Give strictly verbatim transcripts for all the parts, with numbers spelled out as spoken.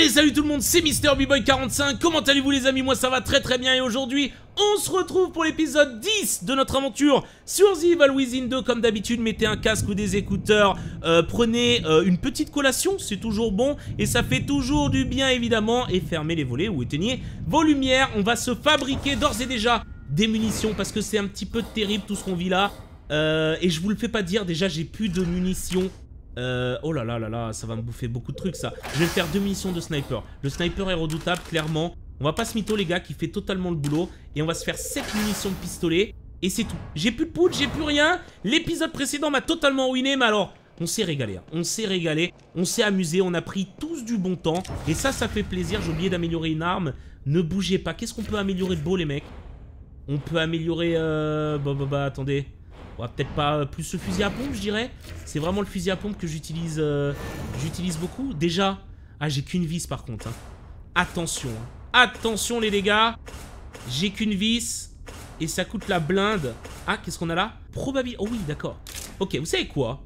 Allez, salut tout le monde, c'est Mister B Boy quarante-cinq, comment allez-vous les amis? Moi ça va très très bien et aujourd'hui, on se retrouve pour l'épisode dix de notre aventure sur The Evil Within deux. Comme d'habitude, mettez un casque ou des écouteurs, euh, prenez euh, une petite collation, c'est toujours bon et ça fait toujours du bien évidemment. Et fermez les volets ou éteignez vos lumières. On va se fabriquer d'ores et déjà des munitions parce que c'est un petit peu terrible tout ce qu'on vit là. Euh, et je vous le fais pas dire, déjà j'ai plus de munitions. Euh, oh là là là là, ça va me bouffer beaucoup de trucs ça. Je vais faire deux munitions de sniper. Le sniper est redoutable, clairement. On va pas se mytho les gars, qui fait totalement le boulot. Et on va se faire sept munitions de pistolet. Et c'est tout. J'ai plus de poudre, j'ai plus rien. L'épisode précédent m'a totalement ruiné, mais alors, on s'est régalé. Hein. On s'est régalé, on s'est amusé, on a pris tous du bon temps. Et ça, ça fait plaisir. J'ai oublié d'améliorer une arme. Ne bougez pas. Qu'est-ce qu'on peut améliorer de beau les mecs? On peut améliorer... Euh... Bah bah bah, attendez. On va peut-être pas plus le fusil à pompe, je dirais. C'est vraiment le fusil à pompe que j'utilise euh, j'utilise beaucoup. Déjà, ah, j'ai qu'une vis par contre. Hein. Attention. Hein. Attention les dégâts. J'ai qu'une vis. Et ça coûte la blinde. Ah, qu'est-ce qu'on a là? Probabilité. Oh oui, d'accord. Ok, vous savez quoi?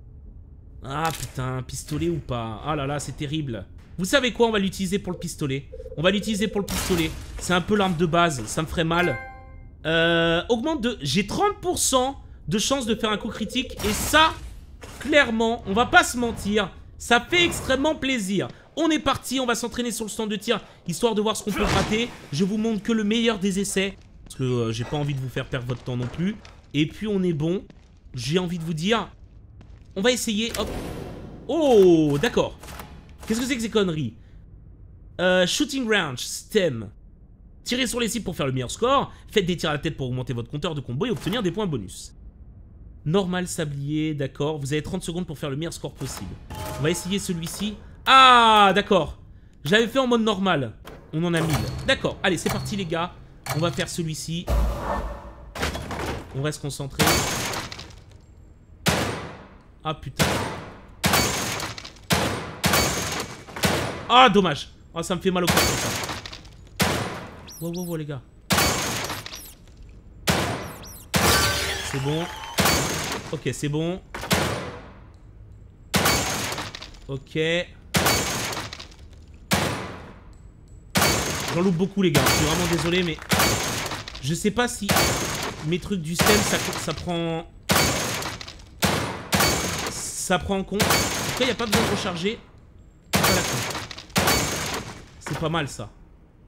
Ah putain, pistolet ou pas? Ah là là, c'est terrible. Vous savez quoi? On va l'utiliser pour le pistolet. On va l'utiliser pour le pistolet. C'est un peu l'arme de base. Ça me ferait mal. Euh, augmente de... J'ai trente pour cent de chance de faire un coup critique. Et ça, clairement, on va pas se mentir, ça fait extrêmement plaisir. On est parti, on va s'entraîner sur le stand de tir, histoire de voir ce qu'on peut gratter. Je vous montre que le meilleur des essais, parce que euh, j'ai pas envie de vous faire perdre votre temps non plus. Et puis on est bon. J'ai envie de vous dire, on va essayer, hop. Oh, d'accord. Qu'est-ce que c'est que ces conneries? euh, Shooting range, stem. Tirez sur les cibles pour faire le meilleur score. Faites des tirs à la tête pour augmenter votre compteur de combo et obtenir des points bonus. Normal sablier, d'accord. Vous avez trente secondes pour faire le meilleur score possible. On va essayer celui-ci. Ah, d'accord. J'avais fait en mode normal. On en a mille. D'accord. Allez, c'est parti les gars. On va faire celui-ci. On reste concentré. Ah, putain. Ah, dommage. Oh, ça me fait mal au cœur comme ça. Wow, wow, wow, les gars. C'est bon. Ok, c'est bon. Ok. J'en loupe beaucoup, les gars. Je suis vraiment désolé, mais... Je sais pas si mes trucs du stem, ça, ça prend... Ça prend en compte. En tout cas, il n'y a pas besoin de recharger. C'est pas mal, ça.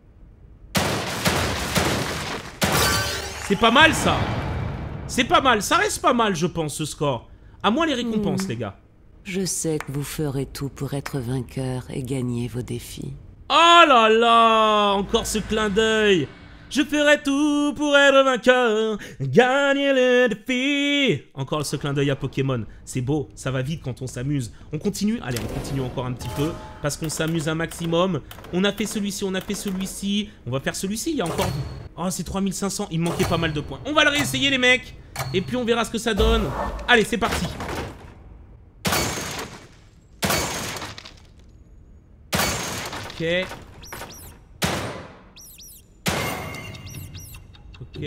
C'est pas mal, ça. C'est pas mal, ça reste pas mal je pense ce score. À moins les récompenses mmh. les gars. Je sais que vous ferez tout pour être vainqueur et gagner vos défis. Oh là là, encore ce clin d'œil. Je ferai tout pour être vainqueur, gagner les défis. Encore ce clin d'œil à Pokémon. C'est beau, ça va vite quand on s'amuse. On continue, allez on continue encore un petit peu. Parce qu'on s'amuse un maximum. On a fait celui-ci, on a fait celui-ci. On va faire celui-ci, il y a encore... Oh c'est trois mille cinq cents, il me manquait pas mal de points. On va le réessayer les mecs. Et puis on verra ce que ça donne. Allez c'est parti. Ok. Ok.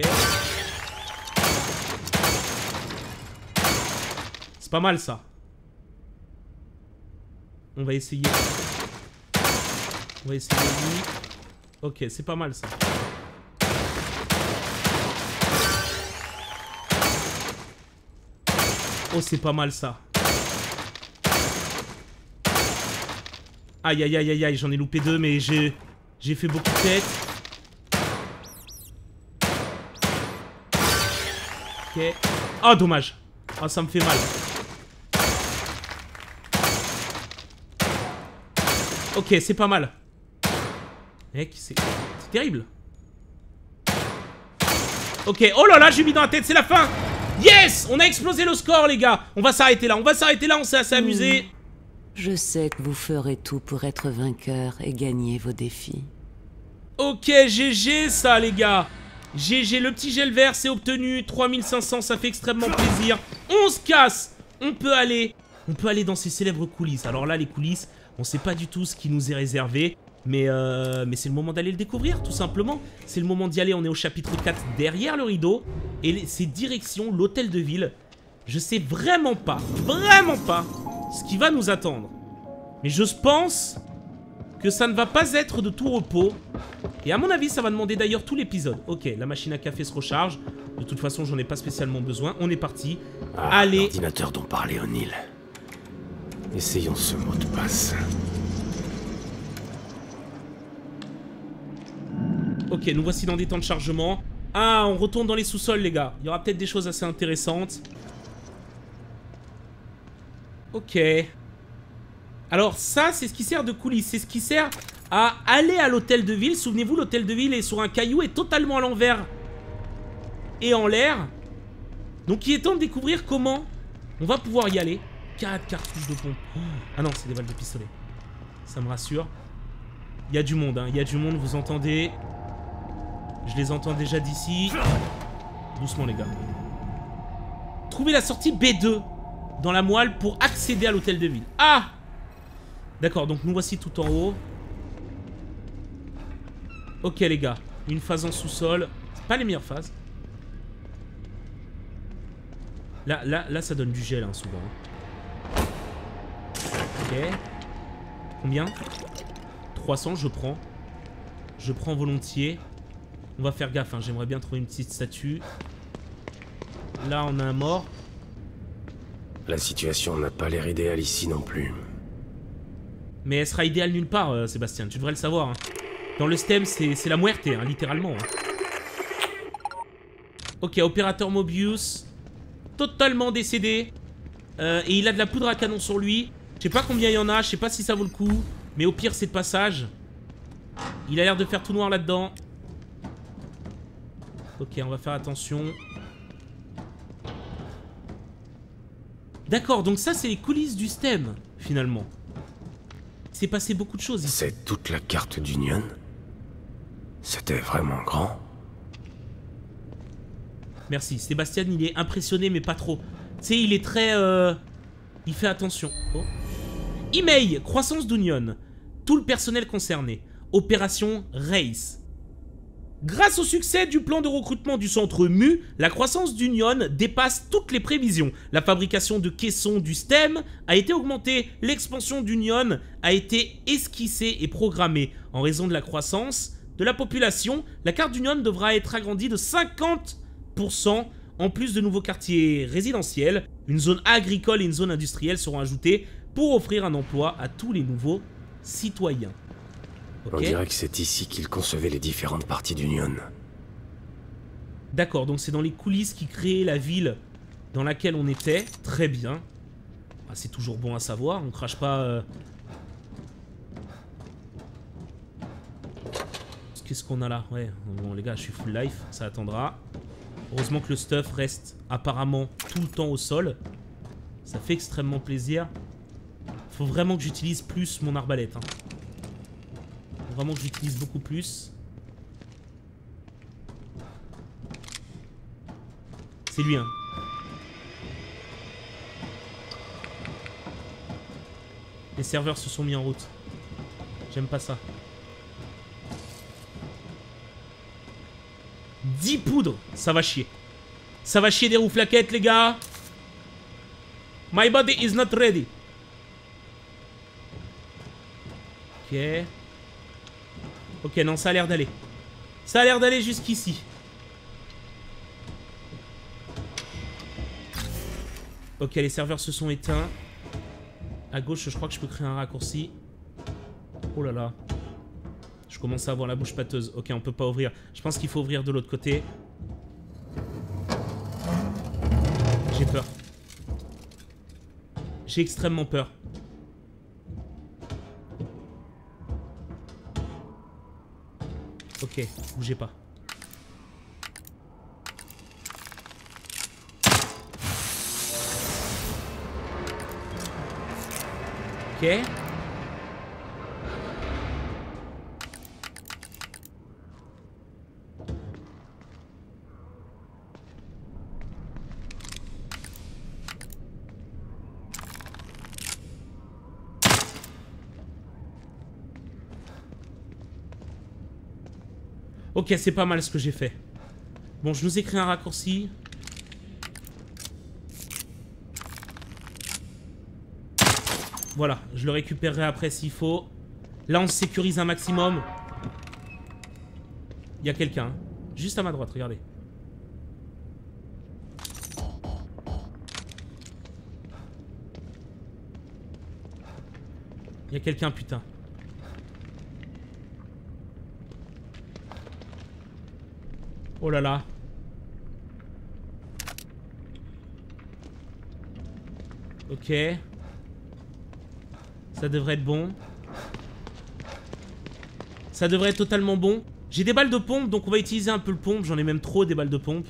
C'est pas mal ça. On va essayer. On va essayer lui. Ok, c'est pas mal ça. Oh, c'est pas mal ça. Aïe, aïe, aïe, aïe, aïe, j'en ai loupé deux, mais j'ai j'ai fait beaucoup de tête. Ok. Oh, dommage. Oh, ça me fait mal. Ok, c'est pas mal. Mec, c'est terrible. Ok, oh là là, j'ai mis dans la tête, c'est la fin. Yes! On a explosé le score, les gars. On va s'arrêter là, on va s'arrêter là, on s'est assez amusé. Je sais que vous ferez tout pour être vainqueur et gagner vos défis. Ok, G G ça, les gars. G G, le petit gel vert, c'est obtenu. trois mille cinq cents, ça fait extrêmement plaisir. On se casse. On peut aller... On peut aller dans ces célèbres coulisses. Alors là, les coulisses, on sait pas du tout ce qui nous est réservé. Mais, euh, mais c'est le moment d'aller le découvrir, tout simplement. C'est le moment d'y aller, on est au chapitre quatre, derrière le rideau. Et c'est direction l'hôtel de ville. Je sais vraiment pas, vraiment pas, ce qui va nous attendre. Mais je pense que ça ne va pas être de tout repos. Et à mon avis, ça va demander d'ailleurs tout l'épisode. Ok, la machine à café se recharge. De toute façon, j'en ai pas spécialement besoin. On est parti. Ah, allez. L'ordinateur dont parlait O'Neill. Essayons ce mot de passe. Ok, nous voici dans des temps de chargement. Ah, on retourne dans les sous-sols, les gars. Il y aura peut-être des choses assez intéressantes. Ok. Alors ça, c'est ce qui sert de coulisses. C'est ce qui sert à aller à l'hôtel de ville. Souvenez-vous, l'hôtel de ville est sur un caillou et totalement à l'envers. Et en l'air. Donc il est temps de découvrir comment on va pouvoir y aller. quatre cartouches de pompe. Oh. Ah non, c'est des balles de pistolet. Ça me rassure. Il y a du monde, hein. Il y a du monde, vous entendez. Je les entends déjà d'ici. Doucement, les gars. Trouvez la sortie B deux dans la moelle pour accéder à l'hôtel de ville. Ah! D'accord, donc nous voici tout en haut. Ok, les gars. Une phase en sous-sol. C'est pas les meilleures phases. Là, là, là, ça donne du gel, hein, souvent. Ok. Combien? trois cents, je prends. Je prends volontiers. On va faire gaffe, hein. J'aimerais bien trouver une petite statue. Là, on a un mort. La situation n'a pas l'air idéale ici non plus. Mais elle sera idéale nulle part, euh, Sébastien. Tu devrais le savoir. Hein. Dans le stem, c'est la muerte, hein, littéralement. Hein. Ok, opérateur Mobius. Totalement décédé. Euh, et il a de la poudre à canon sur lui. Je sais pas combien il y en a, je sais pas si ça vaut le coup. Mais au pire, c'est de passage. Il a l'air de faire tout noir là-dedans. Ok, on va faire attention. D'accord, donc ça, c'est les coulisses du stem, finalement. Il s'est passé beaucoup de choses ici. C'est toute la carte d'Union? C'était vraiment grand. Merci. Sébastien, il est impressionné, mais pas trop. Tu sais, il est très... Euh... Il fait attention. Oh. Email, croissance d'Union. Tout le personnel concerné. Opération Race. Grâce au succès du plan de recrutement du centre M U, la croissance d'Union dépasse toutes les prévisions. La fabrication de caissons du stem a été augmentée. L'expansion d'Union a été esquissée et programmée. En raison de la croissance de la population, la carte d'Union devra être agrandie de cinquante pour cent. En plus de nouveaux quartiers résidentiels, une zone agricole et une zone industrielle seront ajoutées pour offrir un emploi à tous les nouveaux citoyens. Okay. On dirait que c'est ici qu'ils concevaient les différentes parties d'Union. D'accord, donc c'est dans les coulisses qui créaient la ville dans laquelle on était. Très bien. Ah, c'est toujours bon à savoir, on crache pas... Euh... Qu'est-ce qu'on a là? Ouais, bon les gars, je suis full life, ça attendra. Heureusement que le stuff reste apparemment tout le temps au sol. Ça fait extrêmement plaisir. Faut vraiment que j'utilise plus mon arbalète, hein. Vraiment que j'utilise beaucoup plus. C'est lui, hein. Les serveurs se sont mis en route. J'aime pas ça. dix poudres. Ça va chier. Ça va chier des rouflaquettes, les gars. My body is not ready. Ok. Ok, non, ça a l'air d'aller. Ça a l'air d'aller jusqu'ici. Ok, les serveurs se sont éteints. À gauche, je crois que je peux créer un raccourci. Oh là là. Je commence à avoir la bouche pâteuse. Ok, on peut pas ouvrir. Je pense qu'il faut ouvrir de l'autre côté. J'ai peur. J'ai extrêmement peur. Ok, bougez pas. Ok. Ok, c'est pas mal ce que j'ai fait. Bon, je nous ai créé un raccourci. Voilà, je le récupérerai après s'il faut. Là, on se sécurise un maximum. Il y a quelqu'un. Hein. Juste à ma droite, regardez. Il y a quelqu'un, putain. Oh là là. Ok. Ça devrait être bon. Ça devrait être totalement bon. J'ai des balles de pompe, donc on va utiliser un peu le pompe. J'en ai même trop des balles de pompe.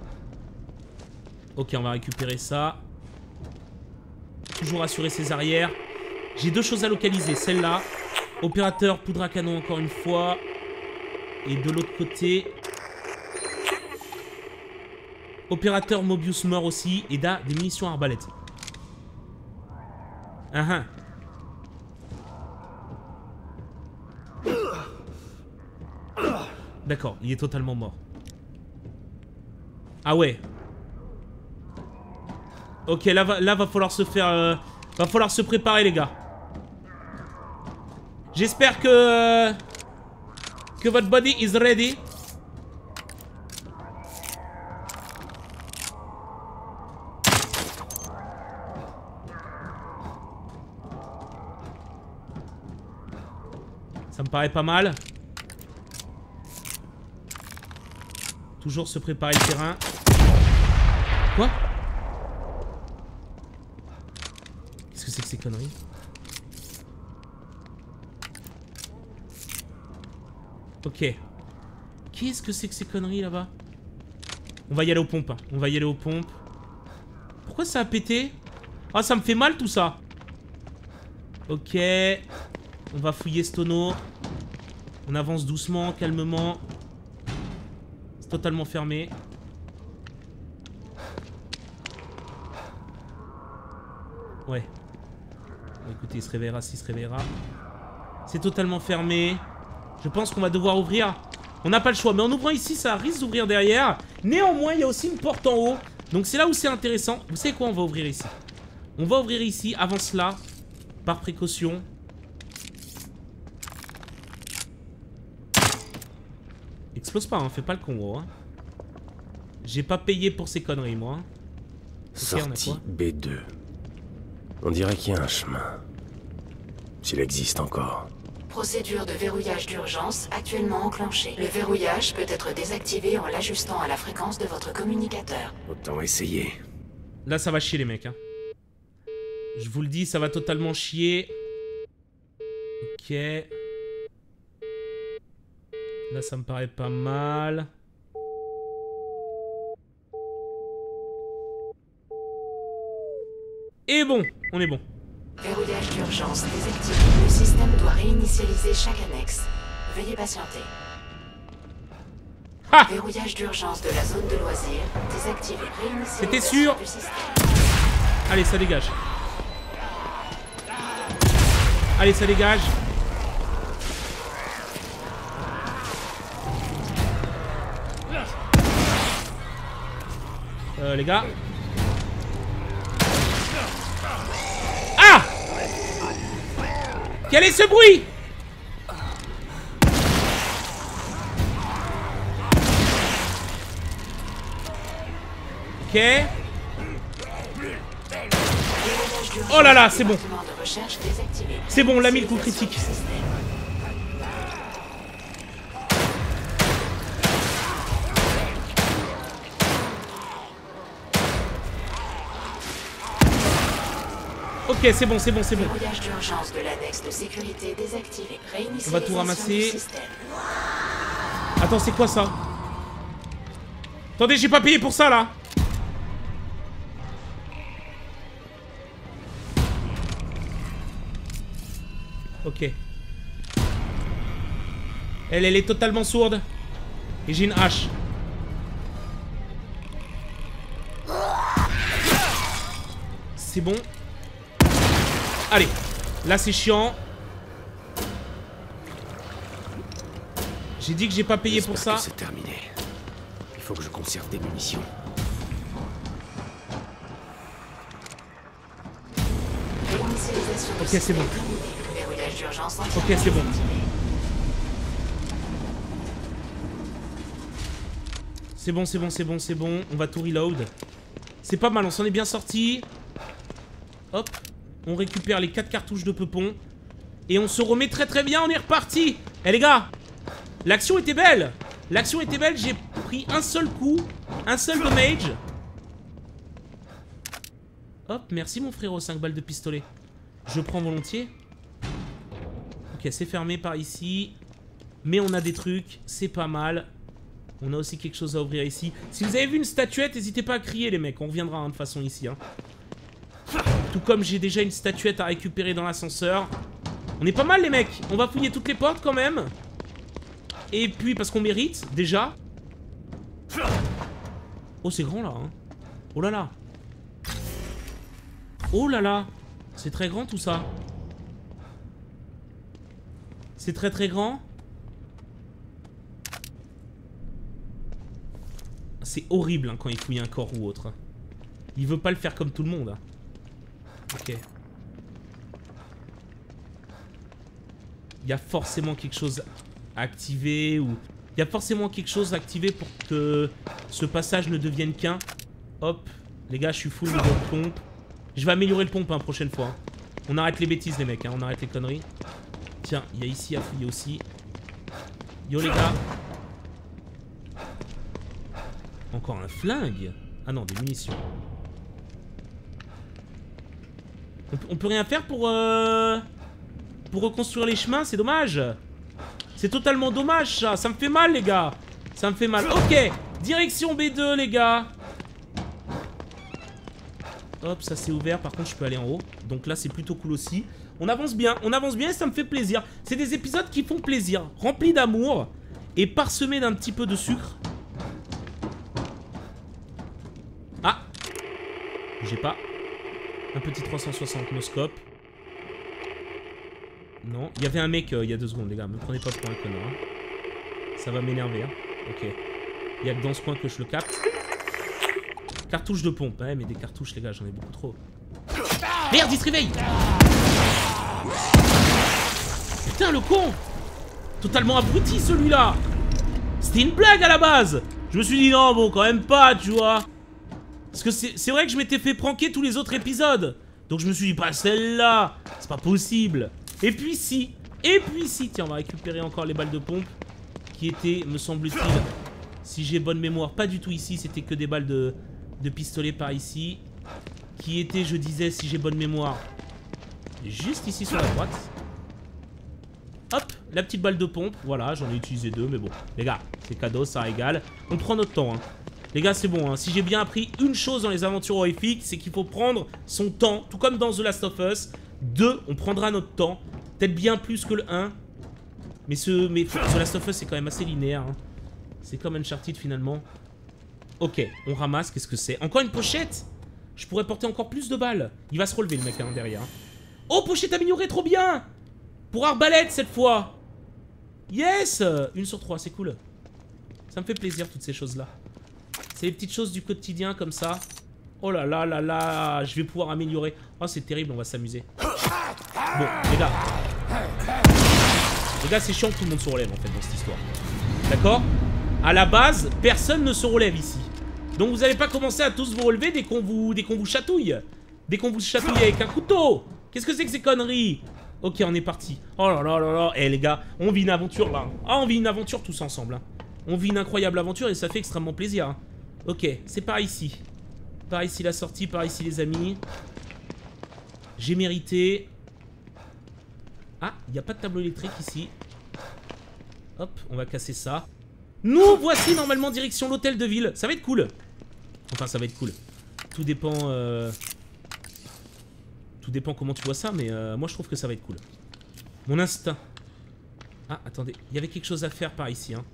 Ok, on va récupérer ça. Toujours assurer ses arrières. J'ai deux choses à localiser. Celle-là. Opérateur, poudre à canon encore une fois. Et de l'autre côté... Opérateur Mobius mort aussi. Et là, des munitions arbalète. Ah ah. D'accord, il est totalement mort. Ah ouais. Ok, là va, là, va falloir se faire... Euh, va falloir se préparer, les gars. J'espère que... Euh, que votre body is ready. Ça me paraît pas mal. Toujours se préparer le terrain. Quoi? Qu'est-ce que c'est que ces conneries? Ok. Qu'est-ce que c'est que ces conneries là-bas? On va y aller aux pompes. Hein. On va y aller aux pompes. Pourquoi ça a pété? Ah, ça me fait mal tout ça. Ok. On va fouiller ce tonneau. On avance doucement, calmement. C'est totalement fermé. Ouais. Bon, écoutez, il se réveillera s'il se réveillera. C'est totalement fermé. Je pense qu'on va devoir ouvrir. On n'a pas le choix. Mais en ouvrant ici, ça risque d'ouvrir derrière. Néanmoins, il y a aussi une porte en haut. Donc c'est là où c'est intéressant. Vous savez quoi? On va ouvrir ici. On va ouvrir ici. Avant cela, par précaution. Explose pas, hein. Fais pas le con, gros. Hein. J'ai pas payé pour ces conneries, moi. Okay, sortie B deux. On dirait qu'il y a un chemin. S'il existe encore. Procédure de verrouillage d'urgence actuellement enclenchée. Le verrouillage peut être désactivé en l'ajustant à la fréquence de votre communicateur. Autant essayer. Là, ça va chier, les mecs. Hein. Je vous le dis, ça va totalement chier. Ok. Là, ça me paraît pas mal. Et bon, on est bon. Verrouillage d'urgence désactivé. Le système doit réinitialiser chaque annexe. Veuillez patienter. Ha! Verrouillage d'urgence de la zone de loisirs désactivé. C'était sûr. Du système. Allez, ça dégage. Allez, ça dégage. Euh, les gars. Ah! Quel est ce bruit? Ok. Oh là là, c'est bon. C'est bon, on l'a mis le coup critique. Ok, c'est bon, c'est bon, c'est bon. On va tout ramasser. Attends, c'est quoi ça? Attendez, j'ai pas payé pour ça là. Ok. Elle, elle est totalement sourde. Et j'ai une hache. C'est bon. Allez, là c'est chiant. J'ai dit que j'ai pas payé pour ça. C'est terminé. Il faut que je conserve des munitions. Ok, c'est bon. verrouillage d'urgence Ok, entièrement c'est bon. désactivé. C'est bon, c'est bon, c'est bon, c'est bon. On va tout reload. C'est pas mal, on s'en est bien sorti. Hop. On récupère les quatre cartouches de peupon. Et on se remet très très bien, on est reparti. Eh les gars, l'action était belle. L'action était belle, j'ai pris un seul coup. Un seul damage. Hop, merci mon frérot, cinq balles de pistolet. Je prends volontiers. Ok, c'est fermé par ici. Mais on a des trucs, c'est pas mal. On a aussi quelque chose à ouvrir ici. Si vous avez vu une statuette, n'hésitez pas à crier les mecs. On reviendra hein, de toute façon ici. Hein. Tout comme j'ai déjà une statuette à récupérer dans l'ascenseur. On est pas mal les mecs. On va fouiller toutes les portes quand même. Et puis parce qu'on mérite déjà. Oh c'est grand là. Hein. Oh là là. Oh là là. C'est très grand tout ça. C'est très très grand. C'est horrible hein, quand il fouille un corps ou autre. Il veut pas le faire comme tout le monde. Hein. Ok. Il y a forcément quelque chose à activer ou... Il y a forcément quelque chose à activer pour que ce passage ne devienne qu'un. Hop. Les gars, je suis full niveau de pompe. Je vais améliorer le pompe hein, prochaine fois. Hein. On arrête les bêtises les mecs, hein. On arrête les conneries. Tiens, il y a ici à fouiller aussi. Yo les gars. Encore un flingue. Ah non, des munitions. On, on peut rien faire pour... Euh, pour reconstruire les chemins, c'est dommage. C'est totalement dommage ça. Ça me fait mal les gars. Ça me fait mal. Ok, direction B deux les gars. Hop, ça c'est ouvert. Par contre, je peux aller en haut. Donc là, c'est plutôt cool aussi. On avance bien. On avance bien et ça me fait plaisir. C'est des épisodes qui font plaisir. Remplis d'amour. Et parsemés d'un petit peu de sucre. Ah. J'ai pas. Un petit trois cent soixante noscope. Non. Il y avait un mec euh, il y a deux secondes, les gars. Me prenez pas pour un connard. Hein. Ça va m'énerver. Hein. Ok. Il y a que dans ce coin que je le capte. Cartouche de pompe. Ouais, mais des cartouches, les gars, j'en ai beaucoup trop. Merde, il se réveille. Putain, le con. Totalement abruti, celui-là. C'était une blague à la base. Je me suis dit, non, bon, quand même pas, tu vois. Parce que c'est vrai que je m'étais fait pranker tous les autres épisodes. Donc je me suis dit, pas celle-là. C'est pas possible. Et puis si. Et puis si. Tiens, on va récupérer encore les balles de pompe. Qui étaient, me semble-t-il, si j'ai bonne mémoire, pas du tout ici. C'était que des balles de, de pistolet par ici. Qui étaient, je disais, si j'ai bonne mémoire, juste ici sur la droite. Hop, la petite balle de pompe. Voilà, j'en ai utilisé deux, mais bon. Les gars, c'est cadeau, ça régale. On prend notre temps, hein. Les gars, c'est bon, hein. Si j'ai bien appris une chose dans les aventures horrifiques, c'est qu'il faut prendre son temps, tout comme dans The Last of Us. Deux, on prendra notre temps. Peut-être bien plus que le un. Mais, ce, mais The Last of Us, c'est quand même assez linéaire. Hein. C'est comme Uncharted, finalement. Ok, on ramasse. Qu'est-ce que c'est? Encore une pochette? Je pourrais porter encore plus de balles. Il va se relever, le mec, hein, derrière. Oh, pochette améliorée, trop bien! Pour arbalète, cette fois. Yes! Une sur trois, c'est cool. Ça me fait plaisir, toutes ces choses-là. C'est les petites choses du quotidien comme ça. Oh là là là là. Je vais pouvoir améliorer. Oh c'est terrible, on va s'amuser. Bon les gars. Les gars c'est chiant que tout le monde se relève en fait dans cette histoire. D'accord? À la base, personne ne se relève ici. Donc vous n'allez pas commencer à tous vous relever dès qu'on vous, dès qu'on vous chatouille. Dès qu'on vous chatouille avec un couteau. Qu'est-ce que c'est que ces conneries? Ok on est parti. Oh là là là là. Eh les gars, on vit une aventure là. Ah on vit une aventure tous ensemble. Hein. On vit une incroyable aventure et ça fait extrêmement plaisir. Hein. Ok, c'est par ici. Par ici la sortie, par ici les amis. J'ai mérité. Ah, il n'y a pas de tableau électrique ici. Hop, on va casser ça. Nous voici normalement direction l'hôtel de ville. Ça va être cool. Enfin, ça va être cool. Tout dépend... Euh... Tout dépend comment tu vois ça, mais euh, moi je trouve que ça va être cool. Mon instinct. Ah, attendez. Il y avait quelque chose à faire par ici, hein.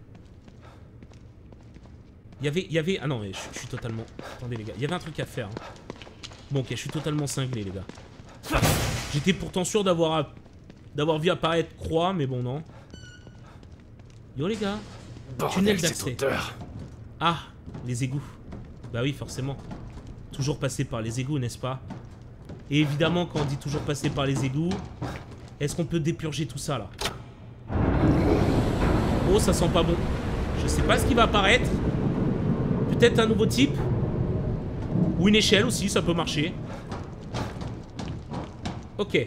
Il y avait, il y avait... Ah non, mais je, je suis totalement... Attendez, les gars. Il y avait un truc à faire. Hein. Bon, ok, je suis totalement cinglé, les gars. J'étais pourtant sûr d'avoir d'avoir vu apparaître croix, mais bon, non. Yo, les gars. Tunnel d'accès. Ah, les égouts. Bah oui, forcément. Toujours passer par les égouts, n'est-ce pas? Et évidemment, quand on dit toujours passer par les égouts, Est-ce qu'on peut dépurger tout ça, là? Oh, ça sent pas bon. Je sais pas ce qui va apparaître. Peut-être un nouveau type. Ou une échelle aussi, ça peut marcher. Ok.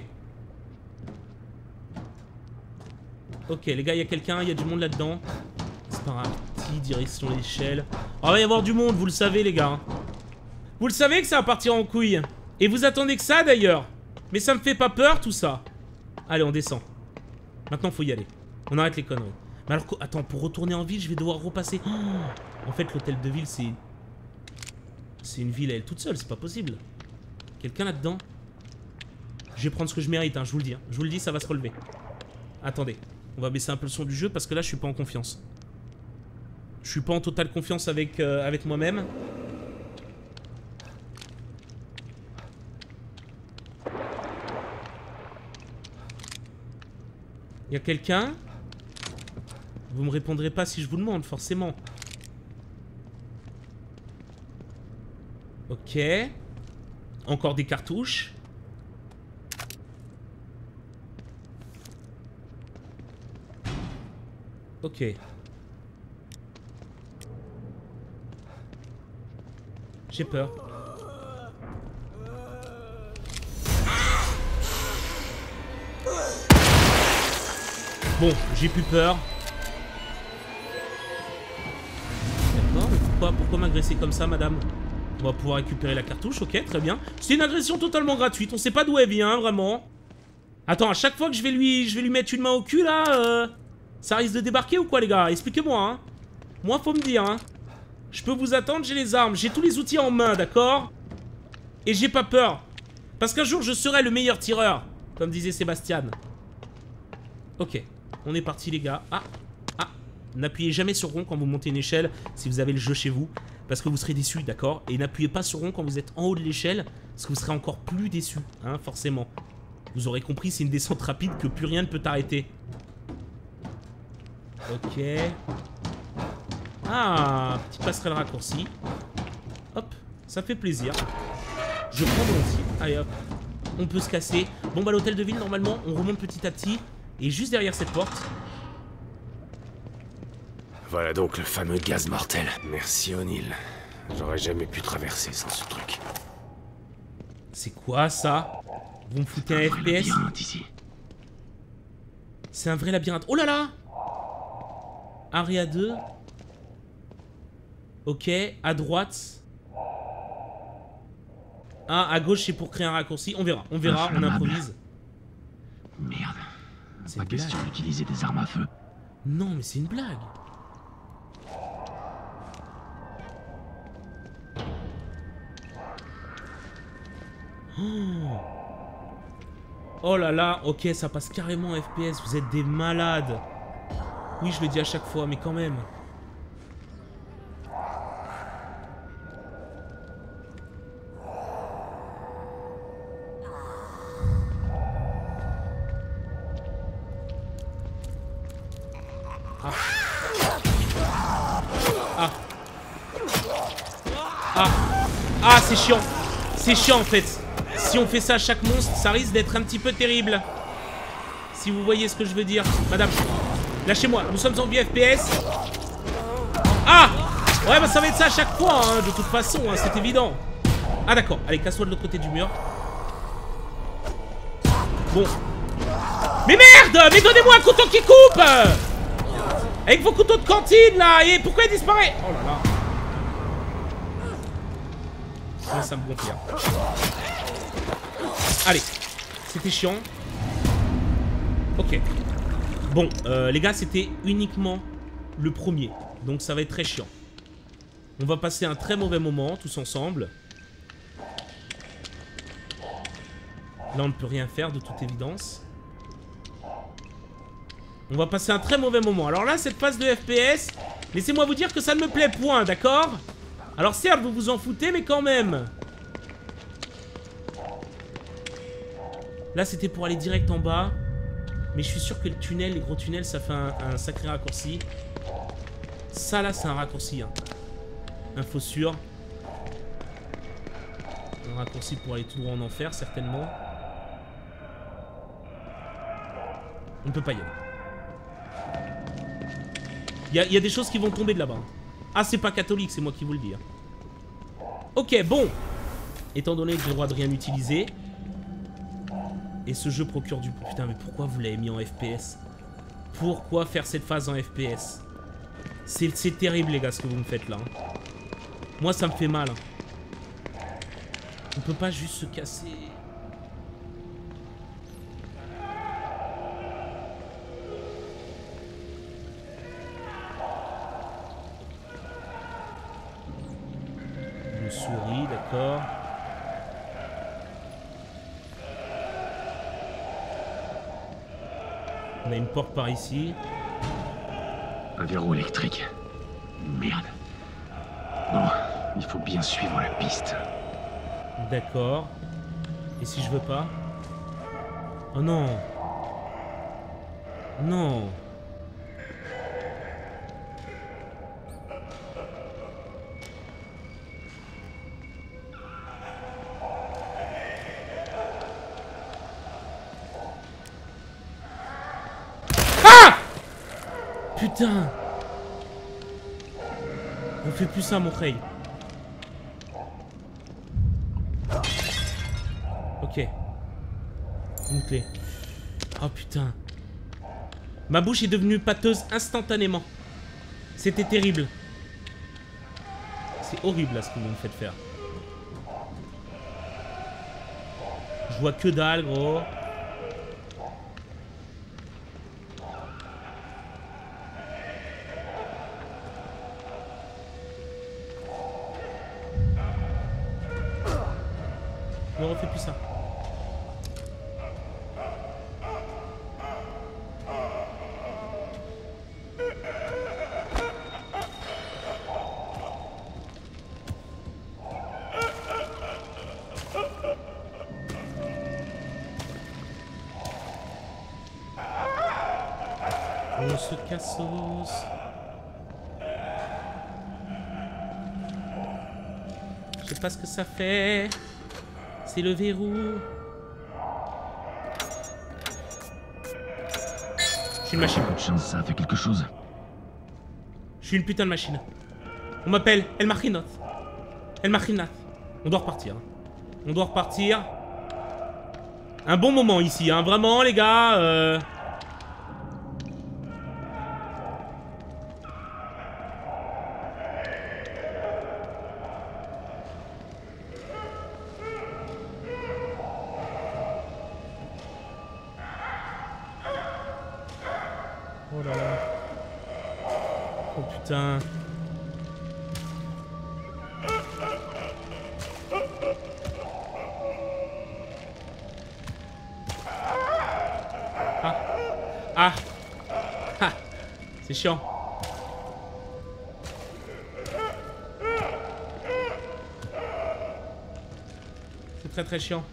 Ok, les gars, il y a quelqu'un, il y a du monde là-dedans. C'est pas grave. Direction l'échelle. Oh, il va y avoir du monde, vous le savez, les gars. Vous le savez que ça va partir en couille. Et vous attendez que ça, d'ailleurs. Mais ça me fait pas peur, tout ça. Allez, on descend. Maintenant, faut y aller. On arrête les conneries. Mais alors, attends, pour retourner en ville, je vais devoir repasser. Oh, en fait, l'hôtel de ville, c'est... C'est une ville à elle toute seule, c'est pas possible. Quelqu'un là-dedans? Je vais prendre ce que je mérite, hein, je vous le dis. Hein. Je vous le dis, ça va se relever. Attendez, on va baisser un peu le son du jeu parce que là, je suis pas en confiance. Je suis pas en totale confiance avec, euh, avec moi-même. Il y a quelqu'un? Vous me répondrez pas si je vous demande, forcément. Ok. Encore des cartouches. Ok. J'ai peur. Bon, j'ai plus peur. D'accord, mais pourquoi, pourquoi m'agresser comme ça, madame? On va pouvoir récupérer la cartouche, ok, très bien. C'est une agression totalement gratuite, on sait pas d'où elle vient, vraiment. Attends, à chaque fois que je vais lui, je vais lui mettre une main au cul, là, euh, ça risque de débarquer ou quoi, les gars? Expliquez-moi, hein. Moi, faut me dire, hein. Je peux vous attendre, j'ai les armes, j'ai tous les outils en main, d'accord? Et j'ai pas peur. Parce qu'un jour, je serai le meilleur tireur, comme disait Sébastien. Ok, on est parti, les gars. Ah, ah, n'appuyez jamais sur rond quand vous montez une échelle, si vous avez le jeu chez vous. Parce que vous serez déçus, d'accord? Et n'appuyez pas sur rond quand vous êtes en haut de l'échelle, parce que vous serez encore plus déçus, hein, forcément. Vous aurez compris, c'est une descente rapide que plus rien ne peut arrêter. Ok. Ah, petite passerelle raccourcie. Hop, ça fait plaisir. Je prends volontiers. Allez hop, on peut se casser. Bon bah l'hôtel de ville, normalement, on remonte petit à petit. Et juste derrière cette porte... Voilà donc le fameux gaz mortel. Merci O'Neill. J'aurais jamais pu traverser sans ce truc. C'est quoi ça? Vous me foutez un F P S? C'est un vrai labyrinthe. Oh là là! Area deux. Ok, à droite. Ah, à gauche c'est pour créer un raccourci. On verra, on verra, on improvise. Merde. C'est Pas une blague. question d'utiliser des armes à feu. Non, mais c'est une blague. Oh. Oh là là, ok, ça passe carrément en F P S, vous êtes des malades. Oui, je le dis à chaque fois, mais quand même. Ah. Ah. Ah. Ah, c'est chiant. C'est chiant en fait. Si on fait ça à chaque monstre, ça risque d'être un petit peu terrible. Si vous voyez ce que je veux dire. Madame, lâchez-moi, nous sommes en vue F P S. Ah! Ouais, bah ça va être ça à chaque fois, hein, de toute façon, hein, c'est évident. Ah d'accord, allez, casse-toi de l'autre côté du mur. Bon. Mais merde! Mais donnez-moi un couteau qui coupe! Avec vos couteaux de cantine, là! Et pourquoi il disparaît? Oh là là. Ouais, ça me gonfle. Allez, c'était chiant. Ok. Bon, euh, les gars, c'était uniquement le premier. Donc ça va être très chiant. On va passer un très mauvais moment, tous ensemble. Là, on ne peut rien faire, de toute évidence. On va passer un très mauvais moment. Alors là, cette phase de F P S, laissez-moi vous dire que ça ne me plaît point, d'accord? Alors certes, vous vous en foutez, mais quand même. Là, c'était pour aller direct en bas. Mais je suis sûr que le tunnel, les gros tunnels, ça fait un, un sacré raccourci. Ça, là, c'est un raccourci. Hein. Info sûre. Un raccourci pour aller tout droit en enfer, certainement. On ne peut pas y aller. Il y, y a des choses qui vont tomber de là-bas. Ah, c'est pas catholique, c'est moi qui vous le dis. Ok, bon. Étant donné que j'ai le droit de rien utiliser. Et ce jeu procure du... Putain, mais pourquoi vous l'avez mis en F P S? Pourquoi faire cette phase en F P S? C'est terrible, les gars, ce que vous me faites là. Moi, ça me fait mal. On peut pas juste se casser. Une souris, d'accord. On a une porte par ici. Un verrou électrique. Merde. Bon, il faut bien suivre la piste. D'accord. Et si je veux pas? Oh non. Non. Putain! On fait plus ça, mon frère. Ok. Une clé. Oh putain. Ma bouche est devenue pâteuse instantanément. C'était terrible. C'est horrible là ce que vous me faites faire. Je vois que dalle, gros. Ne refais plus ça. On se cassos. Je sais pas ce que ça fait. C'est le verrou. Je suis une machine. Bonne chance, ça a fait quelque chose. Je suis une putain de machine. On m'appelle El Machinot. El Machinat. On doit repartir. On doit repartir. Un bon moment ici, hein. Vraiment, les gars. Euh... Oh là là. Oh putain. Ah. Ah. Ah. C'est chiant. C'est très très chiant.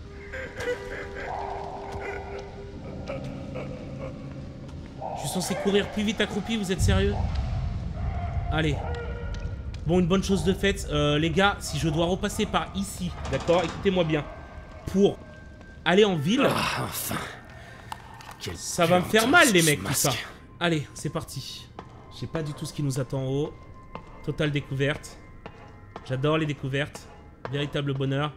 Je suis censé courir plus vite accroupi, vous êtes sérieux? Allez. Bon, une bonne chose de faite. Euh, les gars, si je dois repasser par ici, d'accord? Écoutez-moi bien. Pour aller en ville... Ah, enfin. Quel ça va me faire mal, les mecs, tout masque. ça. Allez, c'est parti. Je sais pas du tout ce qui nous attend en haut. Totale découverte. J'adore les découvertes. Véritable bonheur.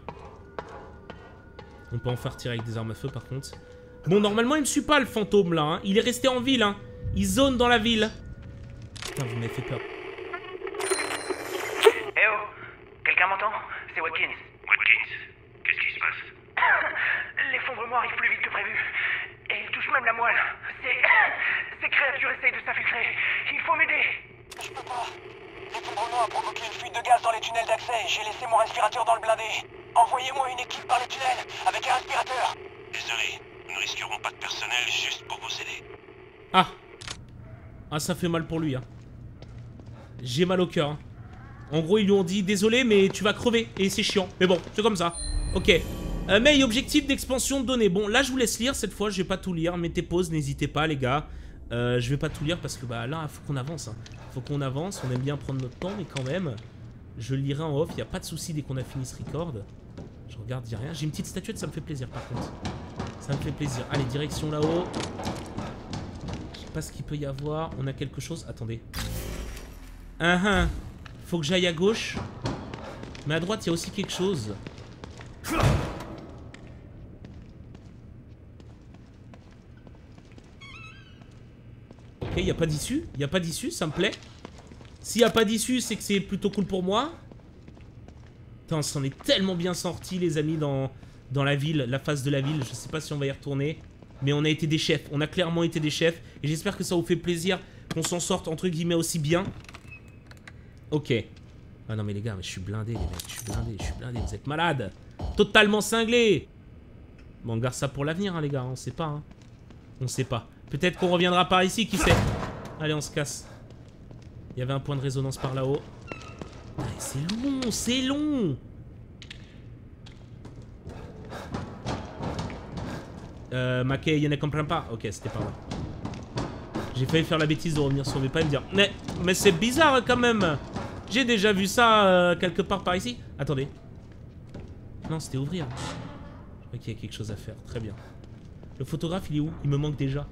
On peut en faire tirer avec des armes à feu, par contre. Bon, normalement, il me suit pas, le fantôme, là. Hein. Il est resté en ville. Hein. Il zone dans la ville. Putain, vous m'avez fait peur. Eh oh, quelqu'un m'entend? C'est Watkins. Watkins, qu'est-ce qui se passe? L'effondrement arrive plus vite que prévu. Et il touche même la moelle. Ces... Ces créatures essayent de s'infiltrer. Il faut m'aider. Je peux pas. L'effondrement a provoqué une fuite de gaz dans les tunnels d'accès. J'ai laissé mon respirateur dans le blindé. Envoyez-moi une équipe par les tunnels, avec un respirateur. Désolé, nous risquerons pas de personnel juste pour vous aider. Ah. Ah, ça fait mal pour lui. Hein. J'ai mal au cœur. Hein. En gros, ils lui ont dit, désolé, mais tu vas crever. Et c'est chiant. Mais bon, c'est comme ça. Ok. Euh, mais objectif d'expansion de données. Bon, là, je vous laisse lire. Cette fois, je vais pas tout lire. Mettez pause, n'hésitez pas, les gars. Euh, je vais pas tout lire parce que bah là, il faut qu'on avance. Hein. Faut qu'on avance. On aime bien prendre notre temps, mais quand même, je le lirai en off. Il n'y a pas de souci dès qu'on a fini ce record. Je regarde, il n'y a rien. J'ai une petite statuette, ça me fait plaisir par contre. Ça me fait plaisir. Allez, direction là-haut. pas ce qu'il peut y avoir. On a quelque chose. Attendez. Ah ah. Faut que j'aille à gauche. Mais à droite, il y a aussi quelque chose. Ok, il n'y a pas d'issue. Il n'y a pas d'issue, ça me plaît. S'il n'y a pas d'issue, c'est que c'est plutôt cool pour moi. Putain, on s'en est tellement bien sortis, les amis, dans, dans la ville, la face de la ville. Je sais pas si on va y retourner. Mais on a été des chefs. On a clairement été des chefs. Et j'espère que ça vous fait plaisir qu'on s'en sorte, entre guillemets, aussi bien. Ok. Ah non mais les gars, mais je suis blindé les mecs, je suis blindé, je suis blindé, vous êtes malades. Totalement cinglé. Bon, on garde ça pour l'avenir hein, les gars, on sait pas hein. On sait pas. Peut-être qu'on reviendra par ici, qui sait. Allez, on se casse. Il y avait un point de résonance par là-haut. C'est long, c'est long. Euh, Mackay, il ne comprend pas. Ok, c'était pas vrai. J'ai failli faire la bêtise de revenir sur mes pas et me dire mais, mais c'est bizarre quand même. J'ai déjà vu ça euh, quelque part par ici. Attendez. Non, c'était ouvrir. Ok, il y a quelque chose à faire. Très bien. Le photographe, il est où? Il me manque déjà.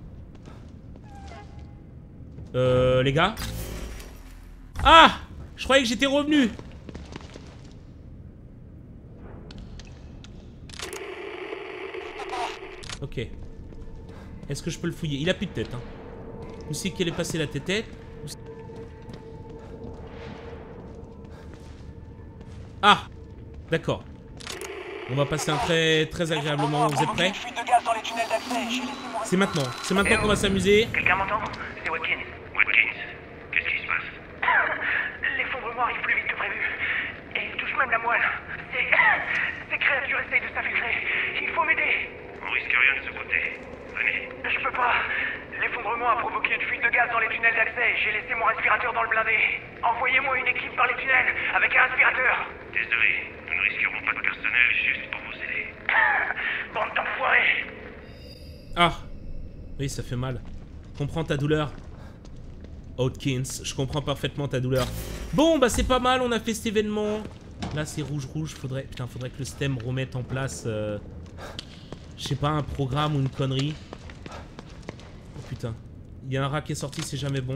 Euh, les gars. Ah! Je croyais que j'étais revenu. Ok. Est-ce que je peux le fouiller? Il a plus de tête, hein. Où c'est qu'elle est passée la tête? Ah! D'accord. On va passer un très très agréable moment. Vous êtes prêts? C'est maintenant. C'est maintenant qu'on va s'amuser. Quelqu'un m'entend? C'est Watkins. Watkins, qu'est-ce qui se passe? L'effondrement arrive plus vite que prévu. Et il touche même la moelle. Ces... Ces créatures essayent de s'infiltrer. Il faut m'aider. On risque rien de ce côté. Venez. Je peux pas. L'effondrement a provoqué une fuite de gaz dans les tunnels d'accès. J'ai laissé mon respirateur dans le blindé. Envoyez-moi une équipe par les tunnels avec un respirateur. Désolé, nous ne risquerons pas de personnel juste pour vous aider. Bande d'enfoirés. Ah. Oui, ça fait mal. Comprends ta douleur. Hawkins, je comprends parfaitement ta douleur. Bon, bah c'est pas mal, on a fait cet événement. Là, c'est rouge-rouge. Faudrait... Putain, faudrait que le stem remette en place... Euh... Je sais pas, un programme ou une connerie. Oh putain. Il y a un rat qui est sorti, c'est jamais bon.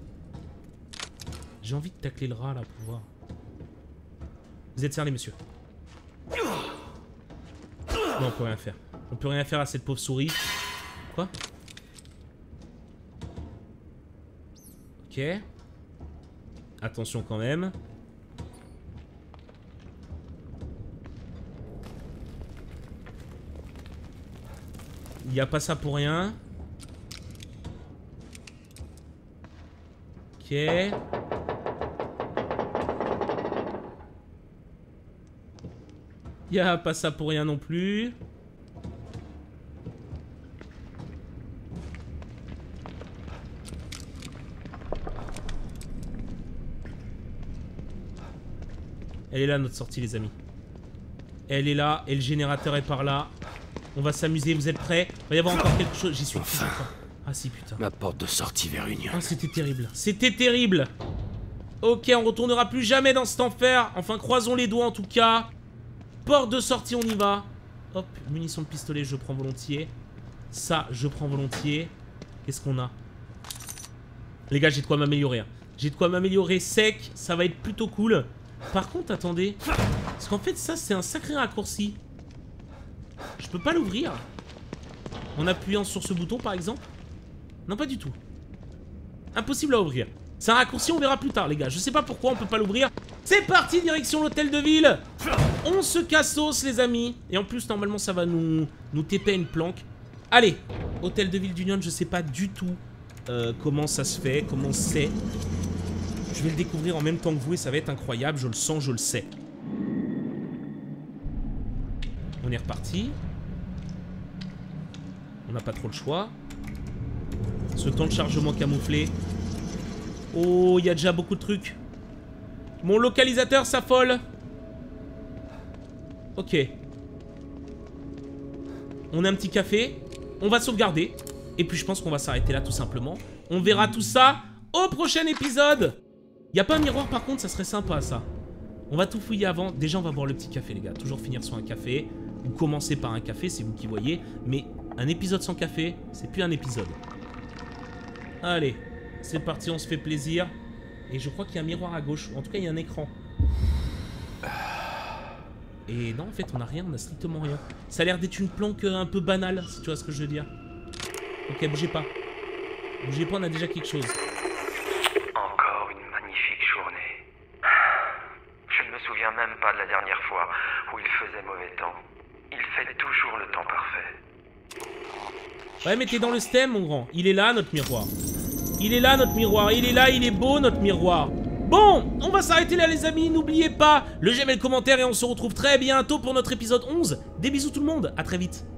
J'ai envie de tacler le rat là pour voir. Vous êtes cerné, monsieur? Non, on peut rien faire. On peut rien faire à cette pauvre souris. Quoi? Ok. Attention quand même. Il n'y a pas ça pour rien. Ok. Il n'y a pas ça pour rien non plus. Elle est là notre sortie les amis. Elle est là et le générateur est par là. On va s'amuser, vous êtes prêts? Il va y avoir encore quelque chose, j'y suis enfin. Ah si putain. Ma porte de sortie vers Union. Ah c'était terrible, c'était terrible. Ok, on retournera plus jamais dans cet enfer. Enfin croisons les doigts en tout cas. Porte de sortie, on y va. Hop, munitions de pistolet, je prends volontiers. Ça, je prends volontiers. Qu'est-ce qu'on a? Les gars, j'ai de quoi m'améliorer. Hein. J'ai de quoi m'améliorer sec, ça va être plutôt cool. Par contre, attendez. Parce qu'en fait, ça, c'est un sacré raccourci. Je peux pas l'ouvrir. En appuyant sur ce bouton, par exemple. Non, pas du tout. Impossible à ouvrir. C'est un raccourci, on verra plus tard, les gars. Je sais pas pourquoi on peut pas l'ouvrir. C'est parti, direction l'hôtel de ville. On se cassos, les amis. Et en plus, normalement, ça va nous, nous taper une planque. Allez, hôtel de ville d'Union, je sais pas du tout euh, comment ça se fait, comment c'est. Je vais le découvrir en même temps que vous et ça va être incroyable. Je le sens, je le sais. On est reparti. On n'a pas trop le choix. Ce temps de chargement camouflé. Oh, il y a déjà beaucoup de trucs. Mon localisateur s'affole. Ok. On a un petit café. On va sauvegarder. Et puis je pense qu'on va s'arrêter là tout simplement. On verra tout ça au prochain épisode. Il n'y a pas un miroir par contre, ça serait sympa ça. On va tout fouiller avant. Déjà on va boire le petit café les gars. Toujours finir sur un café. Ou commencer par un café, c'est vous qui voyez. Mais un épisode sans café, c'est plus un épisode. Allez, c'est parti, on se fait plaisir. Et je crois qu'il y a un miroir à gauche. En tout cas, il y a un écran. Et non, en fait, on a rien, on a strictement rien. Ça a l'air d'être une planque un peu banale, si tu vois ce que je veux dire. Ok, bougez pas. Bougez pas, on a déjà quelque chose. Encore une magnifique journée. Je ne me souviens même pas de la dernière fois où il faisait mauvais temps. Il fait toujours le temps parfait. Ouais, mais t'es dans le stem, mon grand. Il est là, notre miroir. Il est là, notre miroir. Il est là, il est beau, notre miroir. Bon, on va s'arrêter là, les amis. N'oubliez pas le j'aime et le commentaire et on se retrouve très bientôt pour notre épisode onze. Des bisous tout le monde, à très vite.